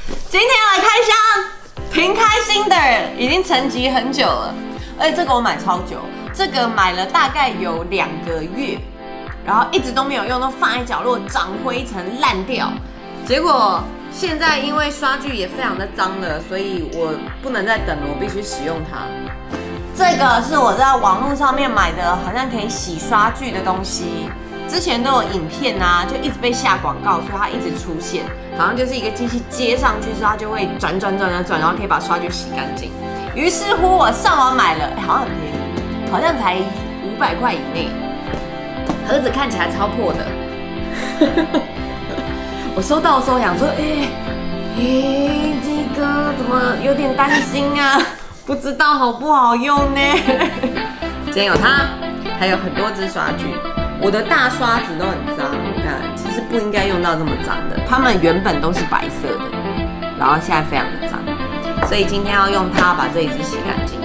今天要来开箱，挺开心的，已经沉寂很久了。而且这个我买超久，这个买了大概有2个月，然后一直都没有用，都放在角落长灰尘烂掉。结果现在因为刷具也非常的脏了，所以我不能再等了，我必须使用它。这个是我在网络上面买的，好像可以洗刷具的东西。之前都有影片啊，就一直被下广告，所以它一直出现，好像就是一个机器接上去之后，它就会转，然后可以把刷具洗干净。于是乎，我上网买了，好像很便宜，好像才500块以内。盒子看起来超破的，我收到的时候想说，这个怎么有点担心啊？不知道好不好用呢？今天有它，还有很多支刷具。我的大刷子都很脏，你看，其实不应该用到这么脏的。它们原本都是白色的，然后现在非常的脏，所以今天要用它把这一支洗干净。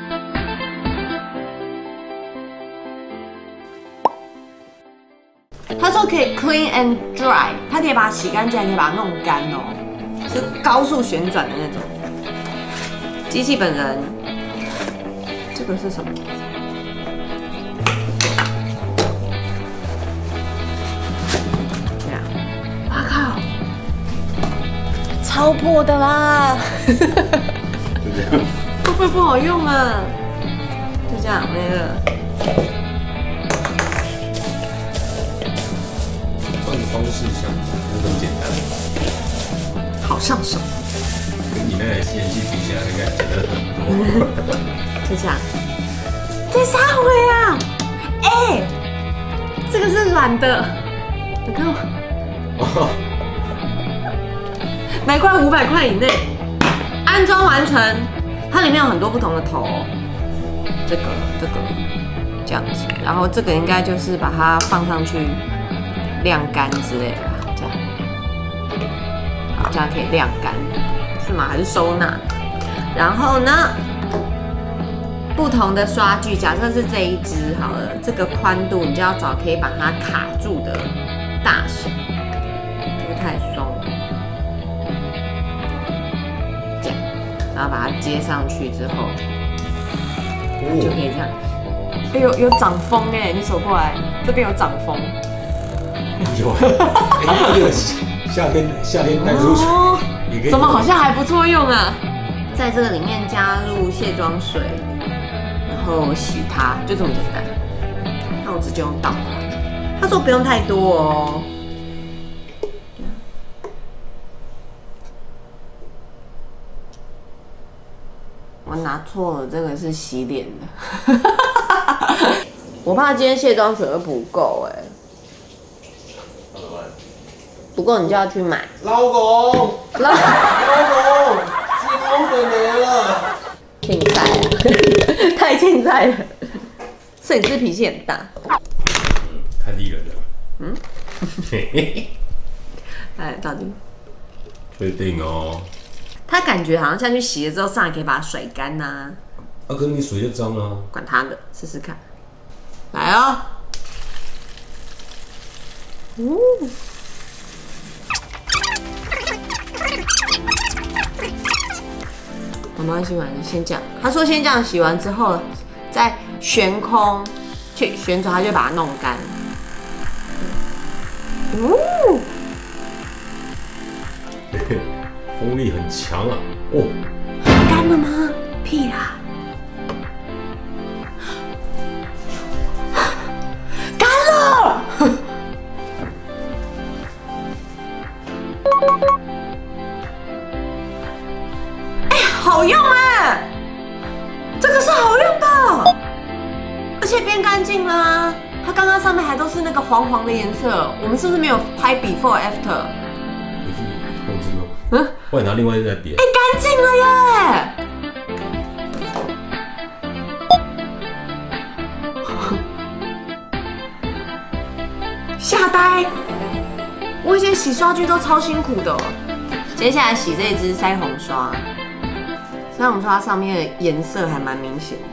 他说可以 clean and dry， 它可以把它洗干净，还可以把它弄干哦，是高速旋转的那种。机器本人，这个是什么？哇靠，超破的啦！就这样，会不会不好用啊？就这样，那个。 换个方式想，就很简单， 好上手。 跟你那台吸尘器比起来，应该简单很多。 就这样，这啥回啊？这个是软的，你看我，难怪500块以内。安装完成，它里面有很多不同的头，这个这样子，然后这个应该就是把它放上去晾干之类的，这样，好，这样可以晾干。是吗？还是收纳？然后呢，不同的刷具，假设是这一支好了，这个宽度你就要找可以把它卡住的大小，这个太松，这样，然后把它接上去之后，就可以这样。有掌风哎，你手过来，这边有掌风。 有，那个夏天带出去。 怎么好像还不错用啊？在这个里面加入卸妆水，然后洗它，就这么简单。那我直接用倒的。他说不用太多哦。我拿错了，这个是洗脸的。我怕今天卸妆水会不够哎。不够你就要去买。 老公，金龙水没了。 竞赛啊，太竞赛了。摄影师脾气很大。 看艺人的。 哎，到底？ 确定哦。 他感觉好像下去洗了之后，上来可以把它甩干呐。 可是你水就脏了。 管他的，试试看。来哦。没关系，先这样。他说先这样洗完之后，再悬空去旋转，他就把它弄干。 风力很强啊！哦， 干了吗？屁啦！干了！好用哎，这个是好用的，而且变干净啦。它刚刚上面还都是那个黄黄的颜色，我们是不是没有拍 before after？ 你是控制吗？不然拿另外一台别。 干净了耶！吓呆！我以前洗刷具都超辛苦的。接下来洗这一支腮红刷。腮红刷上面的颜色还蛮明显的，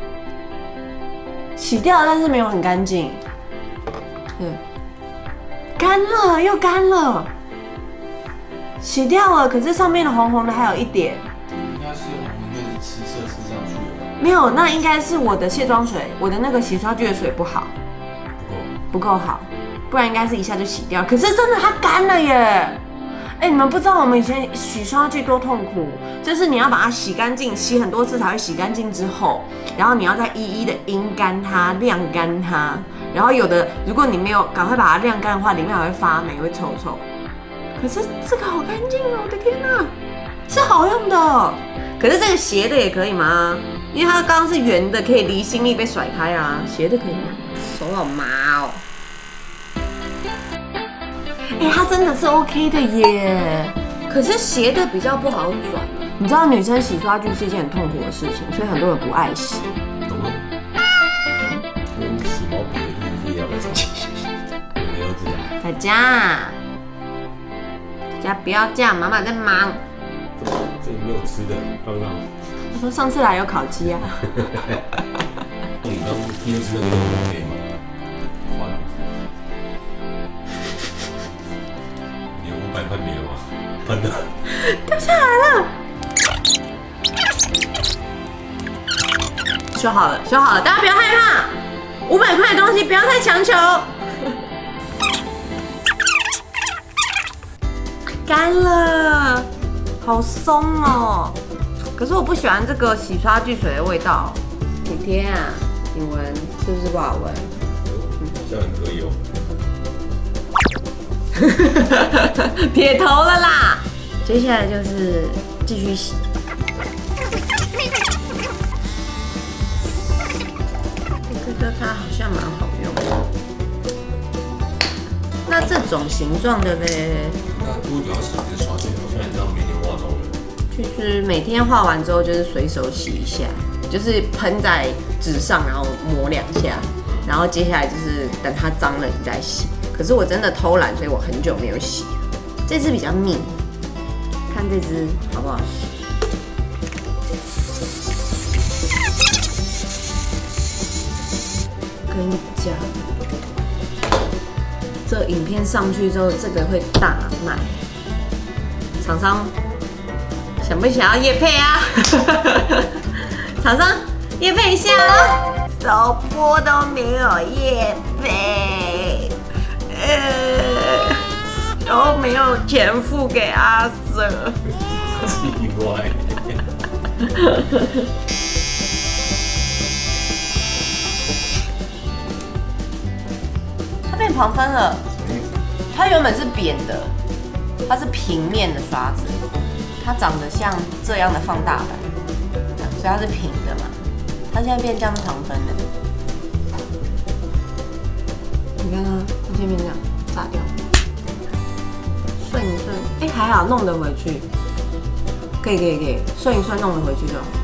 洗掉，但是没有很干净。 干了，又干了，洗掉了，可是上面的红红的还有一点。 应该是我们应该是吃色吃上去了。 没有，那应该是我的卸妆水，我的那个洗刷具的水不好，不够好，不然应该是一下就洗掉。可是真的它干了耶！哎，你们不知道我们以前洗刷具多痛苦，就是你要把它洗干净，洗很多次才会洗干净之后，然后你要再一一的阴干它、晾干它，然后有的如果你没有赶快把它晾干的话，里面还会发霉、会臭臭。可是这个好干净哦，我的天哪，是好用的。可是这个斜的也可以吗？因为它刚刚是圆的，可以离心力被甩开啊，斜的可以吗？手好麻哦。哎，它真的是 OK 的耶，可是斜的比较不好转。你知道女生洗刷具是一件很痛苦的事情，所以很多人不爱洗。 懂了。跟洗毛笔的意思一样的。有没有这样？ 大家不要这样，妈妈在忙。 这里没有吃的，刚刚。 我说上次来有烤鸡啊。 你刚第二次那个有 OK 吗？花了。你有500喷没了吗？喷了。 掉下来了。修好了，修好了，大家不要害怕。500块的东西不要太强求。干了，好松哦。可是我不喜欢这个洗刷具水的味道。甜甜啊，你闻是不是不好闻？ 好像很可以哦。 撇头了啦。接下来就是继续洗。这个它好像蛮好用的。那这种形状的嘞？ 那多久要洗一次刷子？好像你这样每天化妆的。 就是每天画完之后，就是随手洗一下，就是喷在纸上，然后抹2下，然后接下来就是等它脏了你再洗。可是我真的偷懒，所以我很久没有洗了。这支比较密，看这支好不好洗？跟你讲，这影片上去之后，这个会大卖。厂商想不想要业配啊？厂商业配一下啊！首播都没有业配，都没有钱付给阿 Sir。 奇怪。 它变旁分了，它原本是扁的，它是平面的刷子，它长得像这样的放大版，所以它是平的嘛。它现在变这样旁分的，你看它现在变这样炸掉，顺一顺，哎，还好弄得回去，可以，顺一顺弄得回去就好。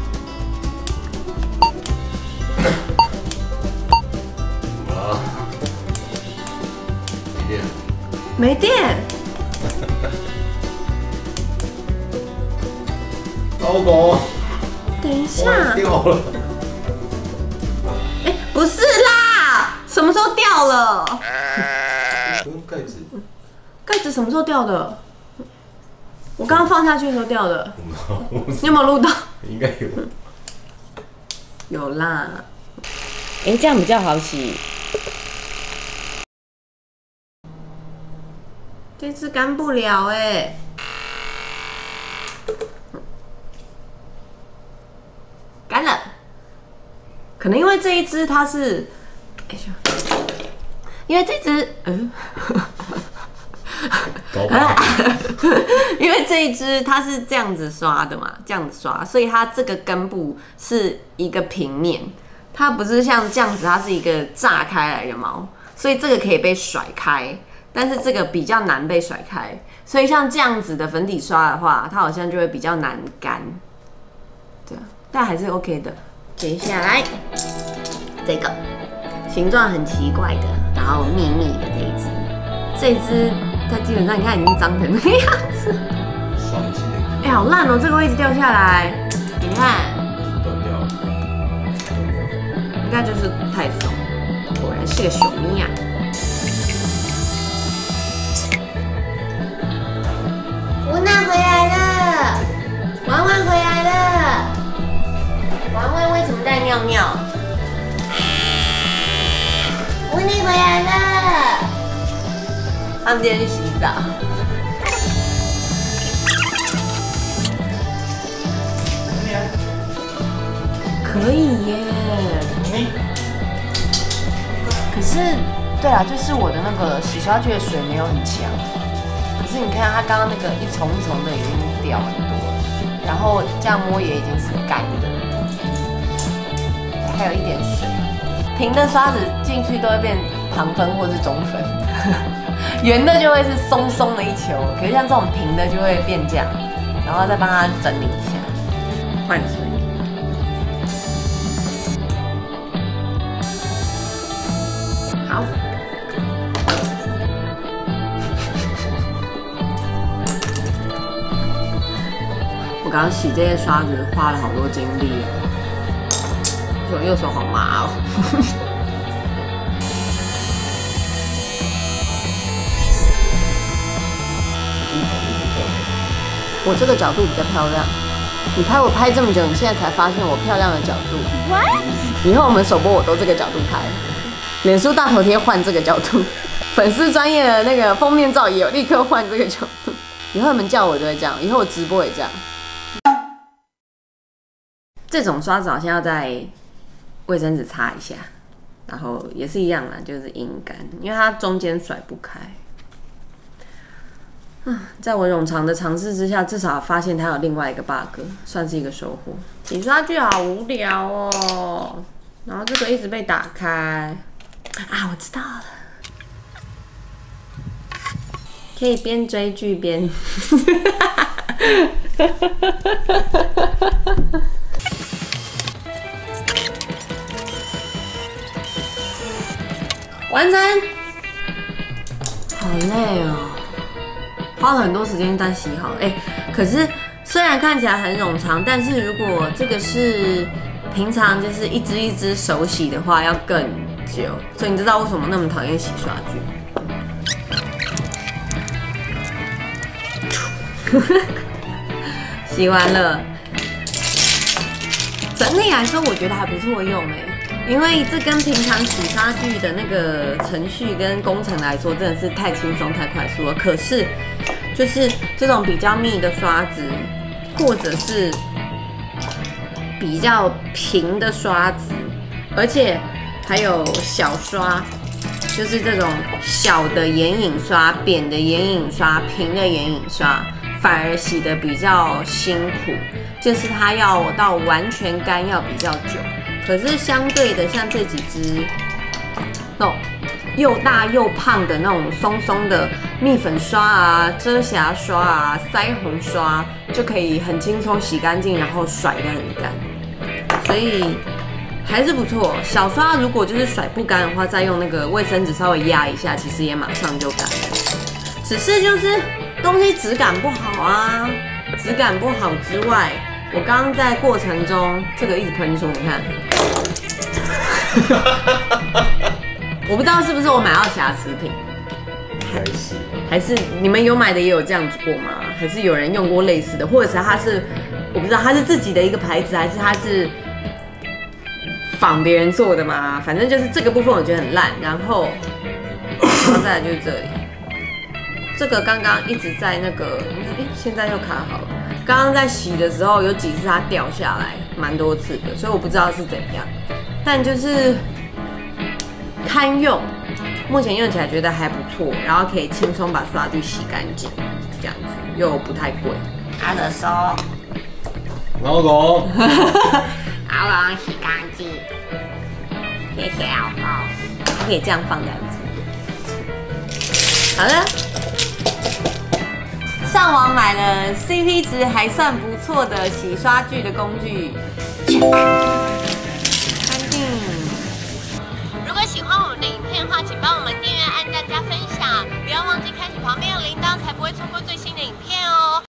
没电。 老公， 等一下， 掉了。 哎，不是啦，什么时候掉了？ 盖子。 盖子什么时候掉的？我刚刚放下去的时候掉的。你有没有录到？ 应该有。 有啦。哎，这样比较好洗。这次干不了哎，干了。可能因为这一支它是，因为这支因为这一支它是这样子刷的嘛，这样子刷，所以它这个根部是一个平面，它不是像这样子，它是一个炸开来的毛，所以这个可以被甩开。但是这个比较难被甩开，所以像这样子的粉底刷的话，它好像就会比较难干，对啊，但还是 OK 的。接下来这个形状很奇怪的，然后密密的这一支它基本上你看已经脏成这个样子， 刷一次。 哎，好烂哦，这个会一直掉下来，你看， 断掉了， 应该就是太松，果然是个熊咪呀。 尿。维尼回来了，他们今天去洗澡。可以耶。可是，对啊，就是我的那个洗刷具的水没有很强。可是你看它刚刚那个一丛一丛的已经掉很多了，然后这样摸也已经是干的，还有一点水。平的刷子进去都会变旁分或是中分，圆的就会是松松的一球，可是像这种平的就会变这样，然后再帮它整理一下，换水。好。我刚刚洗这些刷子花了好多精力哦，我右手好麻哦。我这个角度比较漂亮。你拍我拍这么久，你现在才发现我漂亮的角度。What？ 以后我们首播我都这个角度拍，脸书大头贴换这个角度，粉丝专业的那个封面照也有立刻换这个角度。以后你们叫我就会这样，以后我直播也这样。这种刷子好像要在卫生纸擦一下，然后也是一样啦，就是阴干，因为它中间甩不开。在我冗长的尝试之下，至少发现它有另外一个 bug， 算是一个收获。洗刷具好无聊哦，然后这个一直被打开。我知道了，可以边追剧边。完成，好累哦。花了很多时间但洗好了，可是虽然看起来很冗长，但是如果这个是平常就是一支一支手洗的话，要更久。所以你知道为什么那么讨厌洗刷具？洗完了，整体来说我觉得还不错用因为这跟平常洗刷具的那个程序跟工程来说，真的是太轻松太快速了。可是，就是这种比较密的刷子，或者是比较平的刷子，而且还有小刷，就是这种小的眼影刷、扁的眼影刷、平的眼影刷，反而洗得比较辛苦，就是它要到完全干要比较久。可是相对的，像这几支那种又大又胖的那种松松的蜜粉刷啊、遮瑕刷啊、腮红刷，就可以很轻松洗干净，然后甩得很干，所以还是不错。小刷如果就是甩不干的话，再用那个卫生纸稍微压一下，其实也马上就干了。只是就是东西质感不好啊，质感不好之外。我刚刚在过程中，这个一直喷出，你看，我不知道是不是我买到瑕疵品，还是你们有买的也有这样子过吗？还是有人用过类似的，或者是它是我不知道它是自己的一个牌子，还是它是仿别人做的嘛？反正就是这个部分我觉得很烂，然后再来就是这里，这个刚刚一直在那个，现在又卡好了。刚刚在洗的时候，有几次它掉下来，蛮多次的，所以我不知道是怎样，但就是堪用，目前用起来觉得还不错，然后可以轻松把刷具洗干净，这样子又不太贵。他的手， 老公， 老公洗干净，谢谢老公，还可以这样放在这。好了。上网买了 CP 值还算不错的洗刷具的工具，干净。如果喜欢我们的影片的话，请帮我们订阅、按赞、加分享，不要忘记开启旁边的铃铛，才不会错过最新的影片哦。